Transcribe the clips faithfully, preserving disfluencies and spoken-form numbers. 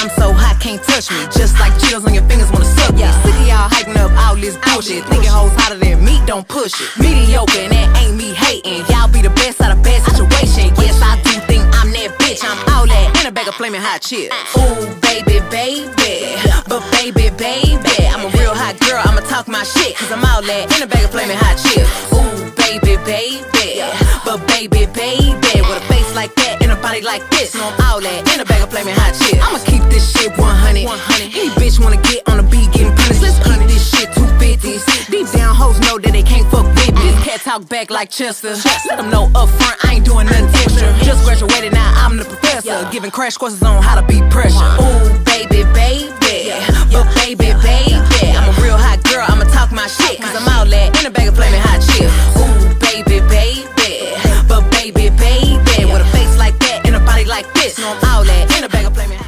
I'm so hot, can't touch me. Just like Cheetos on your fingers wanna suck me. Sick of y'all hyping up all this bullshit. Thinking hoes hotter than me, don't push it. Mediocre, and that ain't me hating. Y'all be the best out of bad situation. Yes, I do think I'm that bitch. I'm all that in a bag of flaming hot chips. Ooh, baby, baby. But baby, baby, I'm a real hot girl, I'ma talk my shit. Cause I'm all that in a bag of flaming hot chips. Ooh, baby, baby. But baby, baby, with a face like that and a body like this, no, I'm all that in a bag of flaming hot chips. I'ma keep this shit one hundred. Any bitch wanna get on the beat getting punished. Let's keep this shit two fifties. Deep down hoes know that they can't fuck with me. This cat talk back like Chester. Let them know up front I ain't doing nothing extra. Just graduated, now I'm the professor, giving crash courses on how to beat pressure. Ooh, baby, baby. But baby, baby, I'm a real hot girl, I'ma talk my shit. Cause I'm all that in a bag of flaming hot chips. Ooh, baby, baby. But baby, baby, with a face like that and a body like this, no, I'm all that in a bag of flaming hot.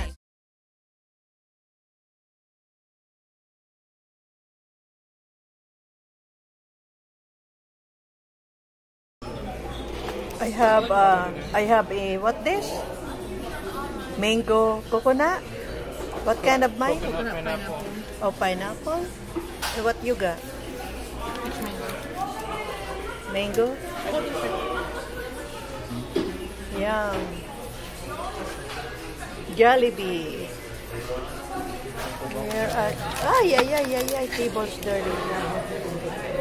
I have uh, I have a what this? Mango coconut. What kind of mine? Coconut pineapple. Oh, pineapple. And what you got? It's mango. Mango. Yum. Jollibee. Here are ah yeah yeah yeah yeah tables dirty.